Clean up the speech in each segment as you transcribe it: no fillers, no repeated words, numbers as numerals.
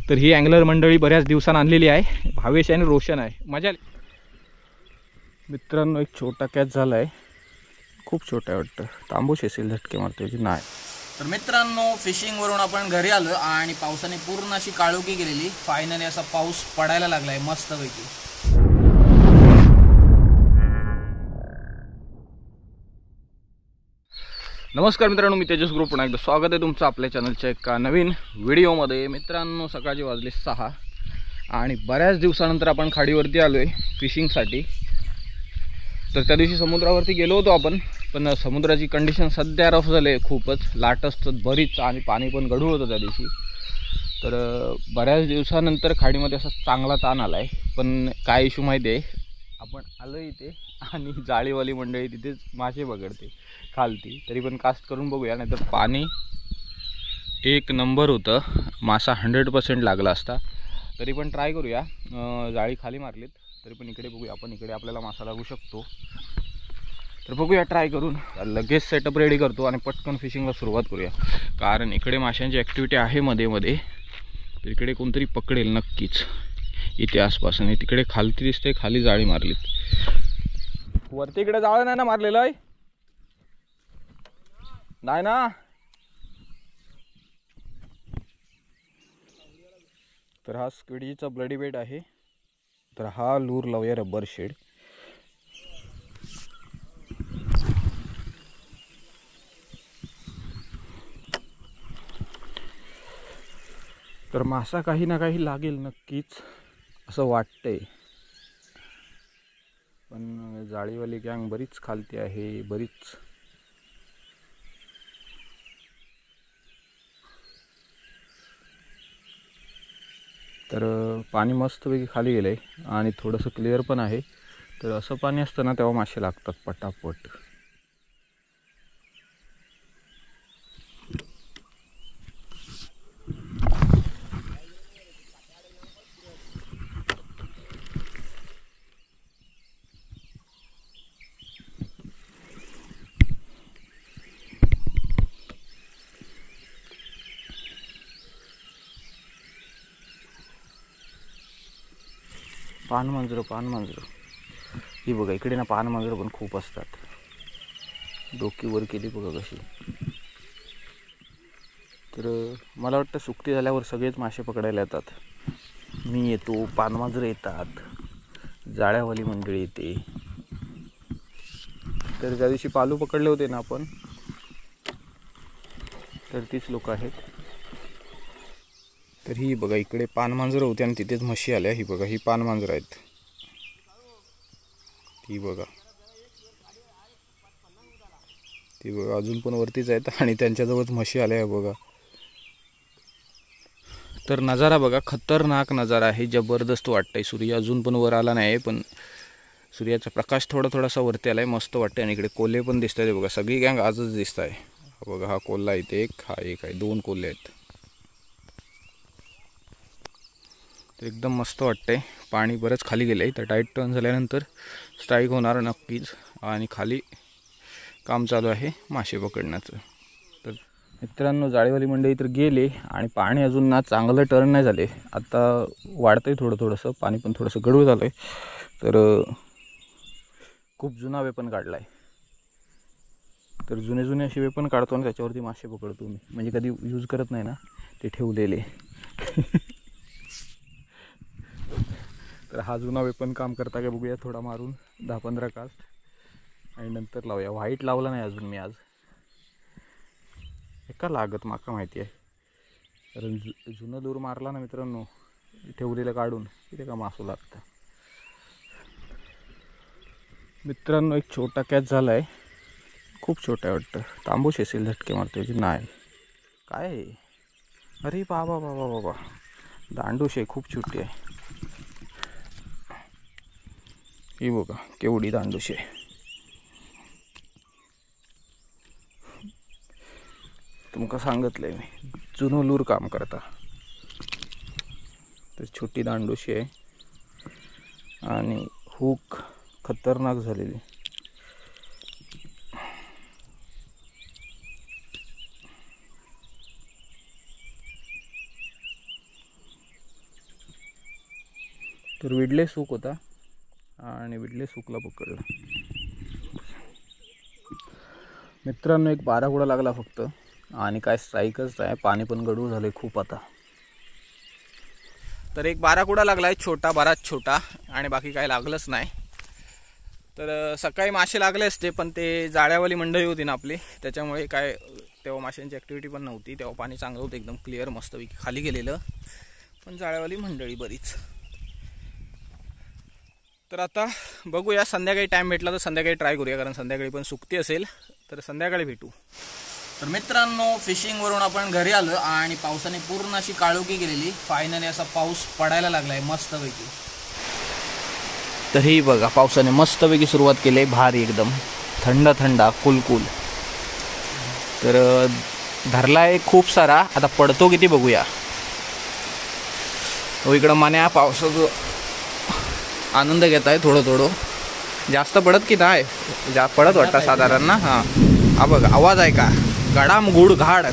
तर ही अँगलर मंडळी बऱ्याच दिवसांनी आणलेली आहे, भावेश आणि रोशन आहे. मजा आली मित्रांनो. एक छोटा कॅच झाला आहे, खूप छोटा आहे वाटतं, तांबूस असेल, झटके मारतोय नाही. तर मित्रांनो, फिशिंगवरून आपण घरी आलो आणि पावसाने पूर्ण अशी काळोखी गेलेली. फायनली असा पाऊस पडायला लागलाय मस्तपैकी. नमस्कार मित्रांनो, मी तेजस ग्रुप पुन्हा एकदा स्वागत आहे तुमचं आपल्या चॅनलच्या एका नवीन व्हिडिओमध्ये. मित्रांनो, सकाळचे वाजले 6 आणि बऱ्याच दिवसानंतर आपण खाडीवरती आलो आहे फिशिंगसाठी. तर त्या दिवशी समुद्रावरती गेलो होतो आपण, पण समुद्राची कंडिशन सध्या रफ झाली आहे, खूपच लाट असतात बरीच आणि पाणी पण गढूळ होतं त्या दिवशी. तर बऱ्याच दिवसानंतर खाडीमध्ये असा चांगला ताण आला आहे. पण काय इश्यू माहिती आहे, आपण आलो इथे आणि जाळीवाली मंडळी तिथेच मासे पकडते खालती. तरी पण कास्ट करून बघूया, नाहीतर पाणी एक नंबर होतं, मासा 100% लागला असता. तरी पण ट्राय करूया. जाळी खाली मारलीत तरी पण इकडे बघूया आपण, इकडे आपल्याला मासा लागू शकतो. तर बघूया ट्राय करून. लगेच सेटअप रेडी करतो आणि पटकन फिशिंगला सुरुवात करूया, कारण इकडे माशांची ॲक्टिव्हिटी आहे मध्ये मध्ये. तर इकडे कोणतरी पकडेल नक्कीच इथे आसपास. आणि तिकडे खालती दिसते, खाली जाळी मारलीत. वरती इकडे जाळं नाही ना मारलेलं आहे, नाही ना. तर हा स्क्विडीचा ब्लडी बेट आहे. तर हा लूर लावूया रबर शेड. तर मासा काही ना काही लागेल नक्कीच असं वाटतंय. पण जाळीवाली गँग बरीच खालती आहे, बरीच. तर पाणी मस्तपैकी खाली गेलं आहे आणि थोडंसं क्लिअर पण आहे. तर असं पाणी असतं ना तेव्हा मासे लागतात पटापट. पानमांजरं ही बघा, इकडे ना पानमांजरं पण खूप असतात. डोकी वर केली बघा कशी. तर मला वाटतं सुकती झाल्यावर सगळेच मासे पकडायला येतात. मी येतो, पानमांजरं येतात, जाळ्यावाली मंडळी येते. तर ज्या दिवशी पालू पकडले होते ना आपण, तर तीच लोक आहेत. तर ही बघा, इकडे पानमांजरं होते आणि तिथेच म्हशी आल्या. ही बघा, ही पानमांजरं आहेत. ती बघा, ती बघा अजून पण वरतीच आहेत आणि त्यांच्याजवळच म्हशी आल्या आहे बघा. तर नजारा बघा, खतरनाक नजारा आहे, जबरदस्त वाटतंय. सूर्य अजून पण वर आला नाही, पण सूर्याचा प्रकाश थोडासा वरती आलाय, मस्त वाटतंय. आणि इकडे कोल्हे पण दिसत आहेत बघा, सगळी गँग आजच दिसत आहे बघा. हा कोल्हा इथे एक, हा एक आहे, 2 कोल्हे आहेत. तर एकदम मस्त वाटतंय. पाणी बरंच खाली गेलंय, तर टाईट टर्न झाल्यानंतर स्ट्राईक होणार नक्कीच. आणि खाली काम चालू आहे मासे पकडण्याचं. तर मित्रांनो, जाळीवाली मंडळी तर गेले आणि पाणी अजून ना चांगलं टर्न नाही झाले. आता वाढतंय थोडंसं पाणी, पण थोडंसं गडूळ झालं आहे. तर खूप जुना वेपन काढला आहे. तर जुने असे वेपन काढतो आणि त्याच्यावरती मासे पकडतो मी. म्हणजे कधी यूज करत नाही ना, ते ठेवलेले. तर हा जुना वेपन काम करता का बघूया, थोडा मारून 10-15 कास्ट आणि नंतर लावूया. व्हाईट लावला नाही अजून मी आज, एका लागत माका माहिती आहे. कारण जुनं दूर मारला ना मित्रांनो, ठेवलेलं काढून तिथे का मासू लागतं. मित्रांनो, एक छोटा कॅच झाला आहे, खूप छोटा आहे वाटतं, तांबूस असेल, झटके मारतोय नाही. काय आहे? अरे बाबा बाबा बाबा, दांडूश आहे, खूप छोटी आहे. ही बघा केवढी दांडूश आहे. तुमका सांगितलंय मी, जुनं लूर काम करता. तर छोटी दांडूशी आहे आणि हुक खतरनाक झालेली. तर विडले सूक होता आणि विडले सूकला पकडला. मित्रांनो, एक बाराकुडा लागला फक्त आणि काय स्ट्राईकच आहे. पाणी पण गडूळ झाले खूप आता. तर एक बाराकुडा लागलाय छोटा, बराच छोटा, आणि बाकी काय लागलंच नाही. तर सकाळी मासे लागले असते पण ते जाळ्यावाली मंडळी होती ना आपली, त्याच्यामुळे काय तेव्हा माशांची ॲक्टिव्हिटी पण नव्हती. तेव्हा पाणी चांगलं होतं, एकदम क्लिअर मस्तपैकी खाली गेलेलं, पण जाळ्यावाली मंडळी बरीच. तर आता बघूया, संध्याकाळी टाईम भेटला तर संध्याकाळी ट्राय करूया, कारण संध्याकाळी पण सुकती असेल तर संध्याकाळी भेटू. तर मित्रांनो, फिशिंगवरून आपण घरी आलो आणि पावसाने पूर्ण अशी काळोखी गेलेली. फायनली असा पाऊस पडायला लागलाय मस्तपैकी. तर ही बघा, पावसाने मस्तपैकी सुरुवात केली आहे, भारी एकदम थंड थंडा कुलकुल. तर धरलाय खूप सारा, आता पडतो किती बघूया. इकडं मान्या पावसाचं आनंद घेत आहे थोडं थोडं. जास्त पडत की नाही, पडत वाटतं साधारण ना. हां, हा बघा आवाज आहे का, गडाम गुड घाड.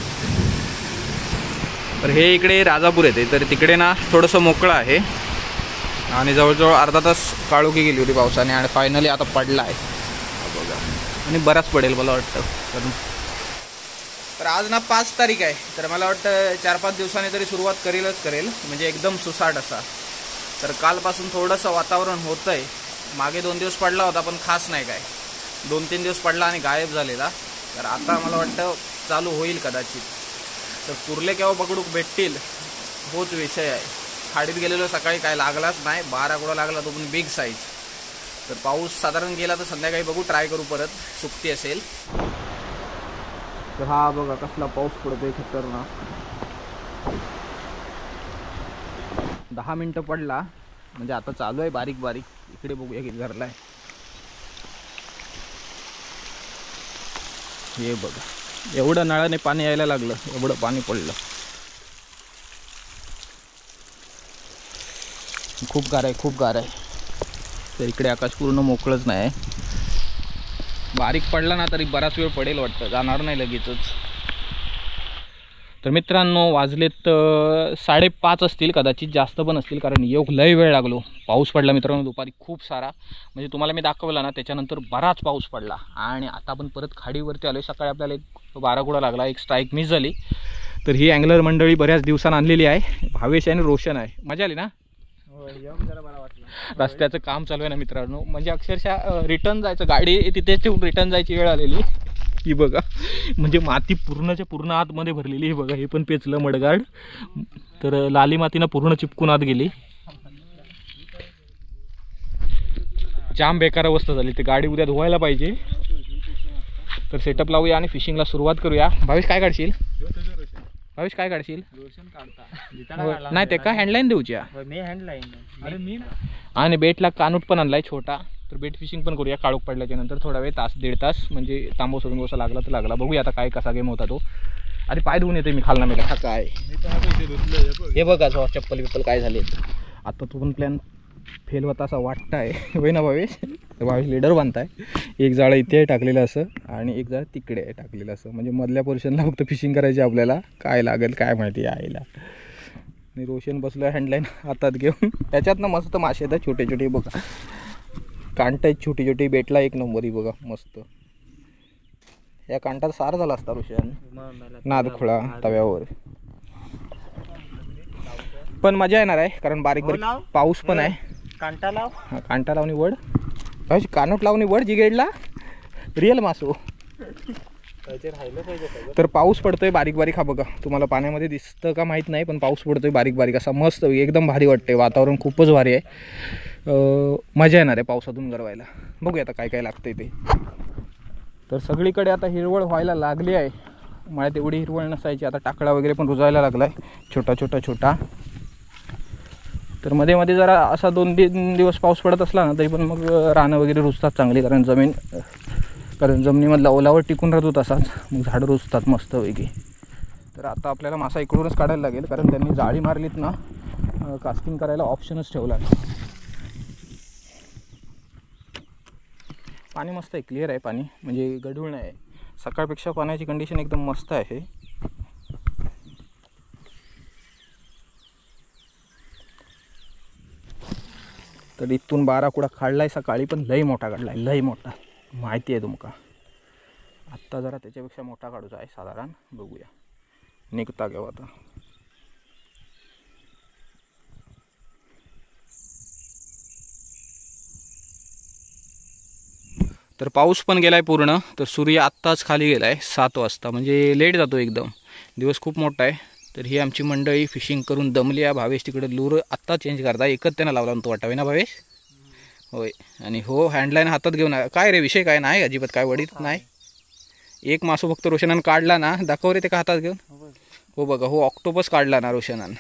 तर हे इकडे राजापूर येते, तर तिकडे ना थोडंसं मोकळं आहे आणि जवळजवळ अर्धा तास काळोखी गेली होती पावसाने आणि फायनली आता पडला आहे बघा. आणि बराच पडेल मला वाटतं. तर आज ना 5 तारीख आहे, तर मला वाटतं 4-5 दिवसांनी तरी सुरुवात करेल, म्हणजे एकदम सुसाट असा. तर कालपासून थोडंसं वातावरण होतं आहे. मागे 2 दिवस पडला होता पण खास नाही काय, 2-3 दिवस पडला आणि गायब झालेला. तर आता मला वाटतं चालू होईल कदाचित. तर कुर्ले केव्हा पकडूक भेटतील होत विषय आहे. खाडीत गेलेलो सकाळी, काय लागलाच नाही. 12 कुडा लागला, तो पण बिग साईज. तर पाऊस साधारण गेला तर संध्याकाळी बघू, ट्राय करू परत, सुकती असेल तर. हा बघा कसला पाऊस पडतोय खतरनाक. 10 मिनटं पडला, म्हणजे आता चालू आहे बारीक बारीक. इकडे बघूया किती धरलाय. हे बघा, एवढं नळाने पाणी यायला लागलं, एवढं पाणी पडलं. खूप गार आहे, खूप गार आहे. तर इकडे आकाश पूर्ण मोकळंच नाही. बारीक पडला ना तरी बराच वेळ पडेल वाटतं, जाणार नाही लगेचच. तर मित्रांनो, वाजलेत 5:30 असतील, कदाचित जास्त पण असतील, कारण लय वेळ लागलो. पाऊस पडला मित्रांनो दुपारी खूप सारा, म्हणजे तुम्हाला मी दाखवला ना त्याच्यानंतर बराच पाऊस पडला. आणि आता आपण परत खाडीवरती आलो. सकाळी आपल्याला एक बाराकुडा लागला, एक स्ट्राईक मिस झाली. तर ही अँगलर मंडळी बऱ्याच दिवसांनी आणलेली आहे, भावेश आणि रोशन आहे. मजा आली ना. रस्त्याचं काम चालू आहे ना मित्रांनो, म्हणजे अक्षरशः रिटर्न जायचं, गाडी तिथे ठेवून रिटर्न जायची वेळ आलेली. ही बघा, म्हणजे माती पूर्णच्या पूर्ण आतमध्ये भरलेली. हे बघा, हे पण पेचलं मडगाड. तर लाली मातीनं पूर्ण चिपकून आत गेली. जाम बेकार अवस्था झाली. ते गाडी उद्या धुवायला पाहिजे. तर सेटअप लावूया आणि फिशिंगला सुरुवात करूया. भावेश काय काढशील? भावेश काय काढशील? नाही ते का हँडलाईन देऊच्या. आणि बेटला कानूट पण आणलाय छोटा. तर बेट फिशिंग पण करूया काळोख पडल्याच्या नंतर, थोडा वेळ, 1-1.5 तास, म्हणजे तांबोसा लागला तर लागला. बघूया आता काय कसा गेम होता तो. अरे पाय धुवून येते मी खालना मेला. हा काय हे बघा, चप्पल बिप्पल काय झाले. आता तो पण प्लॅन फेल होता असं वाटतं आहे. होय ना भावेश? भावेश लीडर बांधताय. एक जाळं इथे टाकलेलं असं आणि एक जाळं तिकडे आहे टाकलेलं असं, म्हणजे मधल्या पोर्शनला फक्त फिशिंग करायची आपल्याला. काय लागेल काय माहिती यायला. आणि रोशन बसलो हँडलाईन हातात घेऊन. त्याच्यातनं मस्त मासे येतात छोटे छोटे बघा, कांट आहेत छोटी छोटी. बेटला एक नंबर ही बघा मस्त. या कांटात सार झाला असता रोशन, नादखुळा तव्यावर. पण मजा येणार आहे कारण बारीक बारीक पाऊस पण आहे. कांटा लाव, कांटा लावणी वड, कानोट लावणी वड जिगेडला रिअल मासो. तर पाऊस पडतोय बारीक बारीक. हा बघा, तुम्हाला पाण्यामध्ये दिसतं का माहीत नाही, पण पाऊस पडतोय बारीक बारीक असा मस्त, एकदम भारी वाटते. वातावरण खूपच भारी आहे. मजा येणार आहे पावसातून गरवायला. बघूया आता काय काय लागतंय ते. तर सगळीकडे आता हिरवळ व्हायला लागली आहे. मला तेवढी हिरवळ नसायची, आता टाकळा वगैरे पण रुजायला लागला आहे छोटा छोटा. तर मध्ये मध्ये जरा असा 2-3 दिवस पाऊस पडत असला ना तरी पण मग रानं वगैरे रुजतात चांगली, कारण जमिनीमधला ओलावर टिकून राहतो तसाच, मग झाडं रुजतात मस्त वेगळी. तर आता आपल्याला मासा इकडूनच काढायला लागेल, कारण त्यांनी जाळी मारलीत ना, कास्टिंग करायला ऑप्शनच ठेवला. पाणी मस्त आहे, क्लिअर आहे पाणी, म्हणजे गढूळ नाही आहे. सकाळपेक्षा पाण्याची कंडिशन एकदम मस्त आहे. तर इथून बाराकुडा काढलाय सकाळी, पण लई मोठा काढलाय, लई मोठा, माहिती आहे तुमका. आत्ता जरा त्याच्यापेक्षा मोठा काढूचा आहे साधारण, बघूया निघता घेऊ आता. तर पाऊस पण गेलाय पूर्ण. तर सूर्य आत्ताच खाली गेलाय 7 वाजता, म्हणजे लेट जातो एकदम, दिवस खूप मोठा आहे. तर ही आमची मंडळी फिशिंग करून दमली आहे. भावेश तिकडे लूर आत्ता चेंज करता, एकच त्यांना लावला तो वाटावे ना भावेश. होय, आणि हो हँडलाईन हातात घेऊन काय रे विषय काय नाही अजिबात, काय वडीत नाही. एक मासू फक्त रोशनानं काढला ना, दाखव रे ते का हातात घेऊन. हो बघा, हो ऑक्टोपस काढला ना रोशनानं,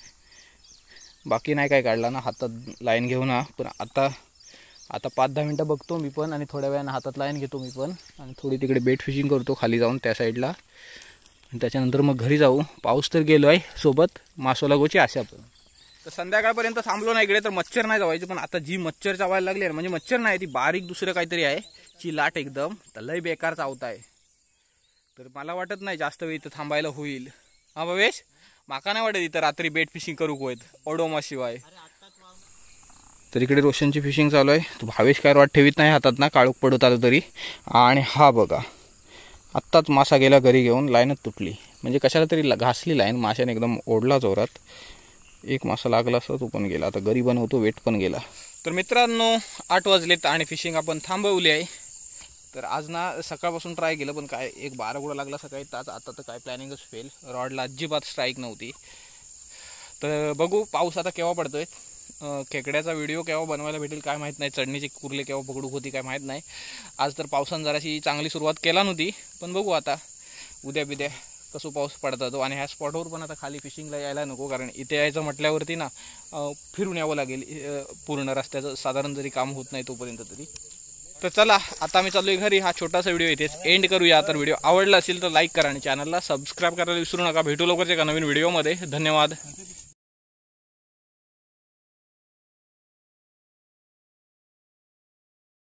बाकी नाही काय काढला ना हातात लाईन घेऊन. पण आता 5-10 मिनटं बघतो मी पण, आणि थोड्या वेळानं हातात लाईन घेतो मी पण, आणि थोडी तिकडे बेट फिशिंग करतो खाली जाऊन त्या साईडला, आणि त्याच्यानंतर मग घरी जाऊ. पाऊस तर गेलो आहे, सोबत मासोला गोची आशा पण. तर संध्याकाळपर्यंत थांबलो ना इकडे, तर मच्छर नाही जावायचं. पण आता जी मच्छर चावायला लागली आहे, म्हणजे मच्छर नाही, ती बारीक दुसरं काहीतरी आहे, चिलाट एकदम, तर लय बेकार चावत आहे. तर मला वाटत नाही जास्त वेळ इथं थांबायला होईल. हा भवेश, माका नाही वाटत इथं रात्री बेट फिशिंग करू होत ओडोमाशिवाय. तर इकडे रोशनची फिशिंग चालू आहे. तो भावेश काय रॉड ठेवीत नाही हातात ना, काळूक पडत आलं तरी. आणि हा बघा, आत्ताच मासा गेला घरी घेऊन, लाईनच तुटली, म्हणजे कशाला तरी घासली लाईन, माशाने एकदम ओढला जोरात. एक मासा लागला असं तो पण गेला. आता घरी बनवतो, वेट पण गेला. तर मित्रांनो 8 वाजलेत आणि फिशिंग आपण थांबवली आहे. तर आज ना सकाळपासून ट्राय केलं, पण काय एक 12 गुडा लागला सकाळी तास. आता तर काय प्लॅनिंगच फेल, रॉडला अजिबात स्ट्राईक नव्हती. तर बघू पाऊस आता केव्हा पडतोय. खेकड्याचा व्हिडिओ केव्हा बनवायला भेटेल काय माहीत नाही, चढणीची कुर्ले केव्हा पकडूक होती काय माहीत नाही. आज तर पावसानं जराशी चांगली सुरुवात केला नव्हती, पण बघू आता उद्या बिद्या कसं पाऊस पडता तो. आणि ह्या स्पॉटवर पण आता खाली फिशिंगला यायला नको, कारण इथे यायचं म्हटल्यावरती ना फिरून यावं लागेल पूर्ण रस्त्याचं, साधारण जरी काम होत नाही तोपर्यंत तरी. तर चला आता आम्ही चाललोय घरी. हा छोटासा व्हिडिओ इथेच एंड करूया. तर व्हिडिओ आवडला असेल तर लाईक करा आणि चॅनलला सबस्क्राईब करायला विसरू नका. भेटू लवकरच एका नवीन व्हिडिओमध्ये. धन्यवाद.